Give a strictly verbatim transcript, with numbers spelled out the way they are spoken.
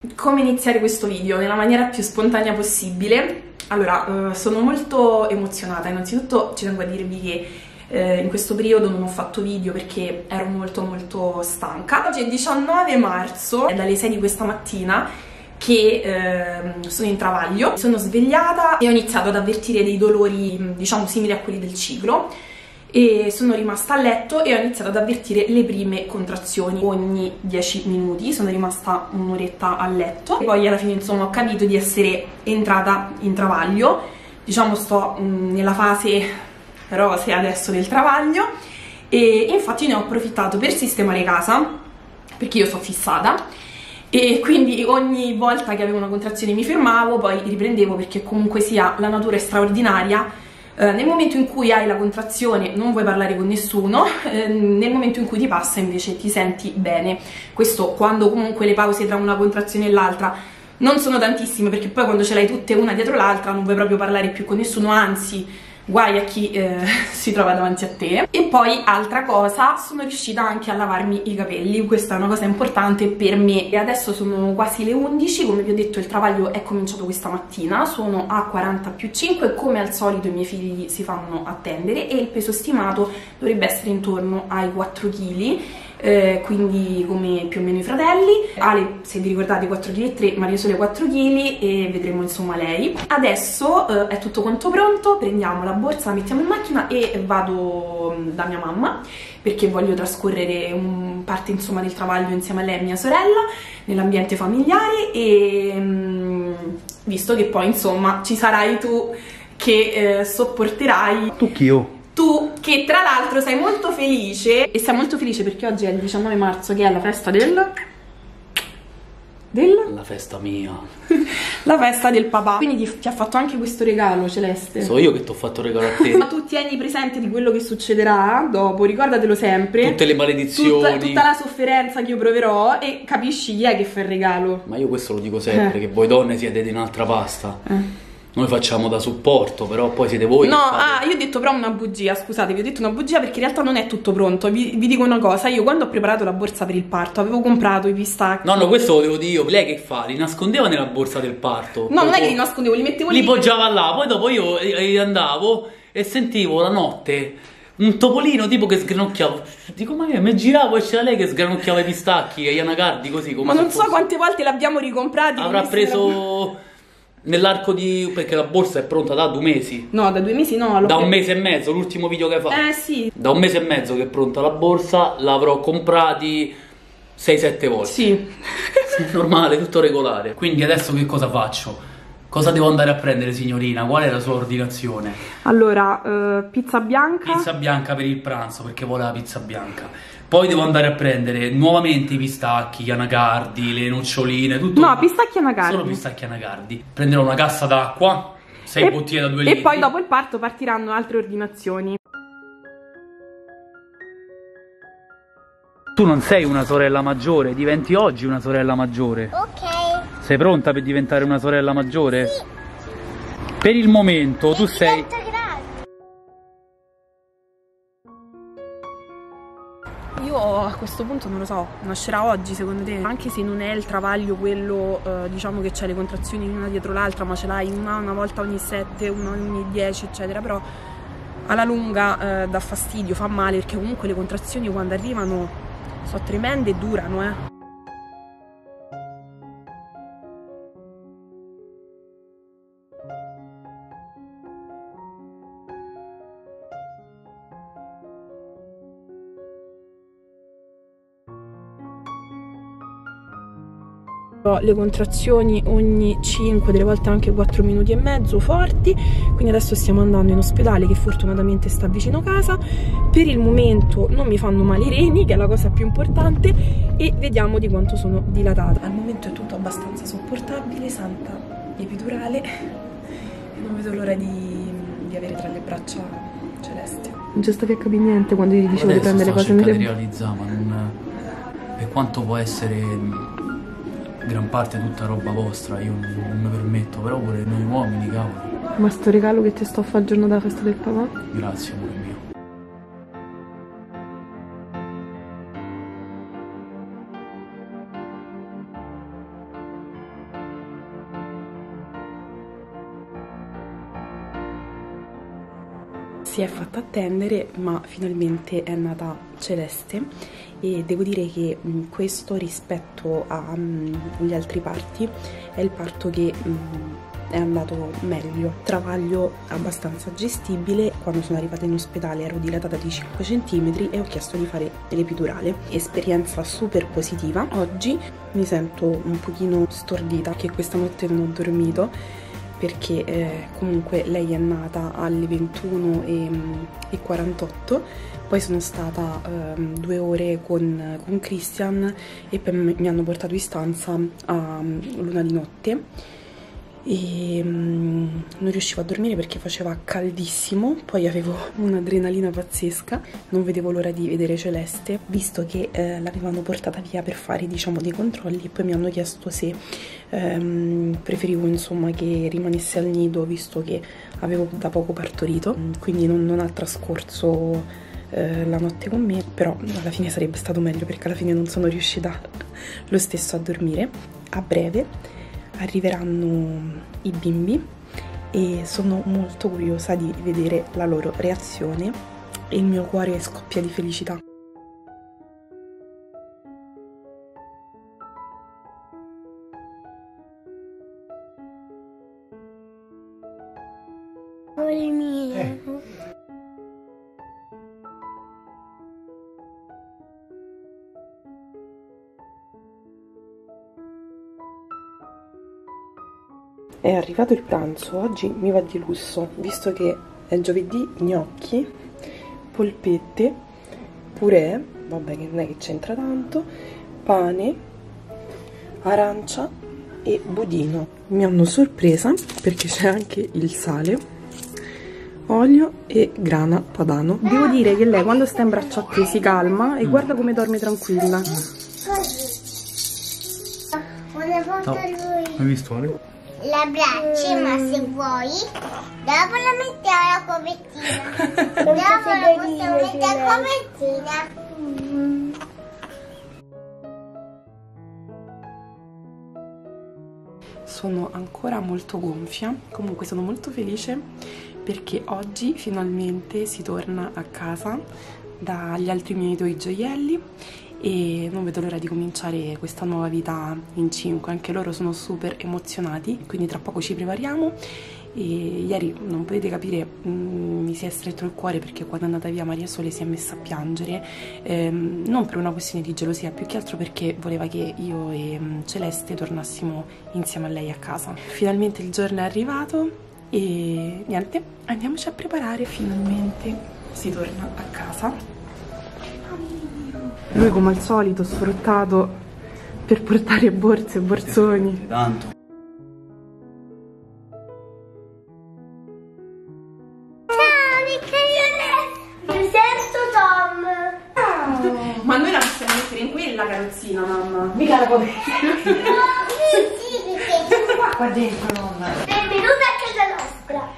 Come iniziare questo video nella maniera più spontanea possibile? Allora, eh, sono molto emozionata. Innanzitutto ci tengo a dirvi che eh, in questo periodo non ho fatto video perché ero molto molto stanca. Oggi è il diciannove marzo, è dalle sei di questa mattina che eh, sono in travaglio. Sono svegliata e ho iniziato ad avvertire dei dolori, diciamo, simili a quelli del ciclo. E sono rimasta a letto e ho iniziato ad avvertire le prime contrazioni ogni dieci minuti. Sono rimasta un'oretta a letto e poi alla fine, insomma, ho capito di essere entrata in travaglio. Diciamo sto mh, nella fase rose adesso del travaglio e infatti ne ho approfittato per sistemare casa, perché io sono fissata e quindi ogni volta che avevo una contrazione mi fermavo, poi riprendevo, perché comunque sia la natura è straordinaria. Uh, nel momento in cui hai la contrazione non vuoi parlare con nessuno, uh, nel momento in cui ti passa invece ti senti bene. Questo quando comunque le pause tra una contrazione e l'altra non sono tantissime, perché poi quando ce l'hai tutte una dietro l'altra non vuoi proprio parlare più con nessuno, anzi guai a chi eh, si trova davanti a te. E poi altra cosa, sono riuscita anche a lavarmi i capelli, questa è una cosa importante per me. E adesso sono quasi le undici, come vi ho detto il travaglio è cominciato questa mattina, sono a quaranta più cinque, come al solito i miei figli si fanno attendere e il peso stimato dovrebbe essere intorno ai quattro chili. Eh, quindi come più o meno i fratelli. Ale, se vi ricordate, quattro virgola tre, Maria Sole quattro chili e vedremo insomma lei. Adesso eh, è tutto quanto pronto, prendiamo la borsa, la mettiamo in macchina e vado da mia mamma, perché voglio trascorrere un parte insomma del travaglio insieme a lei e mia sorella nell'ambiente familiare e mh, visto che poi insomma ci sarai tu che eh, sopporterai. Tu chi io? Tu che tra l'altro sei molto felice, e sei molto felice perché oggi è il diciannove marzo, che è la festa del... del... La festa mia. La festa del papà. Quindi ti, ti ha fatto anche questo regalo, Celeste. So io che ti ho fatto regalo a te. Ma tu tieni presente di quello che succederà dopo, ricordatelo sempre. Tutte le maledizioni. Tutta, tutta la sofferenza che io proverò e capisci chi è che fa il regalo. Ma io questo lo dico sempre, eh. che voi donne siete di un'altra pasta. Eh. Noi facciamo da supporto, però poi siete voi. No, che fate... ah, io ho detto però una bugia, scusate, vi ho detto una bugia perché in realtà non è tutto pronto. Vi, vi dico una cosa, io quando ho preparato la borsa per il parto avevo comprato i pistacchi. No, no, questo lo devo dire io. Lei che fa? Li nascondeva nella borsa del parto? No, non è che li nascondevo, li mettevo lì. Li poggiava là, poi dopo io andavo e sentivo la notte un topolino tipo che sgranocchiava. Dico, ma io mi giravo e c'era lei che sgranocchiava i pistacchi e gli anacardi così come. Ma non so quante volte l'abbiamo ricomprati. Avrà preso... nell'arco di... perché la borsa è pronta da due mesi. No, da due mesi no. Da un mese e mezzo, l'ultimo video che hai fatto. Eh sì. Da un mese e mezzo che è pronta la borsa, l'avrò comprati sei sette volte. Sì. Normale, tutto regolare. Quindi adesso che cosa faccio? Cosa devo andare a prendere, signorina? Qual è la sua ordinazione? Allora, uh, pizza bianca. Pizza bianca per il pranzo, perché vuole la pizza bianca. Poi devo andare a prendere nuovamente i pistacchi, gli anacardi, le noccioline, tutto. No, pistacchi e anacardi. Solo pistacchi e anacardi. Prenderò una cassa d'acqua, sei bottiglie da due litri. E poi dopo il parto partiranno altre ordinazioni. Tu non sei una sorella maggiore, diventi oggi una sorella maggiore. Ok. Sei pronta per diventare una sorella maggiore? Sì. Per il momento tu sei... Io a questo punto non lo so, nascerà oggi secondo te? Anche se non è il travaglio quello, eh, diciamo che c'è le contrazioni una dietro l'altra, ma ce l'hai una, una volta ogni sette, una ogni dieci, eccetera, però alla lunga eh, dà fastidio, fa male, perché comunque le contrazioni quando arrivano sono tremende e durano, eh. Le contrazioni ogni cinque, delle volte anche quattro minuti e mezzo forti, quindi adesso stiamo andando in ospedale che fortunatamente sta vicino casa. Per il momento non mi fanno male i reni, che è la cosa più importante, e vediamo di quanto sono dilatata. Al momento è tutto abbastanza sopportabile, santa epidurale, e non vedo l'ora di, di avere tra le braccia Celeste. Non c'è stato a capire niente quando gli dicevo di prendere le cose nelle... realizza, ma non... per quanto può essere gran parte tutta roba vostra, io non mi permetto, però pure noi uomini, cavolo. Ma sto regalo che ti sto a fare il giorno della festa del papà? Grazie, amore mio. Si è fatta attendere, ma finalmente è nata Celeste e devo dire che mh, questo rispetto agli altri parti è il parto che mh, è andato meglio. Travaglio abbastanza gestibile. Quando sono arrivata in ospedale ero dilatata di cinque centimetri e ho chiesto di fare l'epidurale. Esperienza super positiva. Oggi mi sento un pochino stordita, che questa notte non ho dormito, perché eh, comunque lei è nata alle ventuno e quarantotto, poi sono stata eh, due ore con, con Christian e poi mi hanno portato in stanza a luna di notte e um, non riuscivo a dormire perché faceva caldissimo, poi avevo un'adrenalina pazzesca, non vedevo l'ora di vedere Celeste, visto che eh, l'avevano portata via per fare, diciamo, dei controlli, e poi mi hanno chiesto se ehm, preferivo, insomma, che rimanesse al nido, visto che avevo da poco partorito, quindi non, non ha trascorso eh, la notte con me, però alla fine sarebbe stato meglio, perché alla fine non sono riuscita lo stesso a dormire. A breve arriveranno i bimbi e sono molto curiosa di vedere la loro reazione e il mio cuore scoppia di felicità. Le mie. Eh. È arrivato il pranzo, oggi mi va di lusso, visto che è giovedì, gnocchi, polpette, purè, vabbè che non è che c'entra tanto, pane, arancia e budino. Mi hanno sorpresa perché c'è anche il sale, olio e grana padano. Devo dire che lei quando sta in braccio a te si calma e guarda come dorme tranquilla. No, hai visto Ale? La braccia, ma se vuoi dopo la mettiamo la copertina. Dopo la possiamo mettere la copertina. Sono ancora molto gonfia, comunque sono molto felice perché oggi finalmente si torna a casa dagli altri miei due gioielli e non vedo l'ora di cominciare questa nuova vita in cinque. Anche loro sono super emozionati, quindi tra poco ci prepariamo. E ieri, non potete capire, mh, mi si è stretto il cuore perché quando è andata via Maria Sole si è messa a piangere, ehm, non per una questione di gelosia, più che altro perché voleva che io e mh, Celeste tornassimo insieme a lei a casa. Finalmente il giorno è arrivato e niente, andiamoci a preparare. Finalmente si torna a casa. Lui come al solito sfruttato per portare borse e borsoni. Tanto. Ma noi la possiamo mettere in quella carrozzina, mamma. Mica la copertina. Qua dentro, nonna. Benvenuta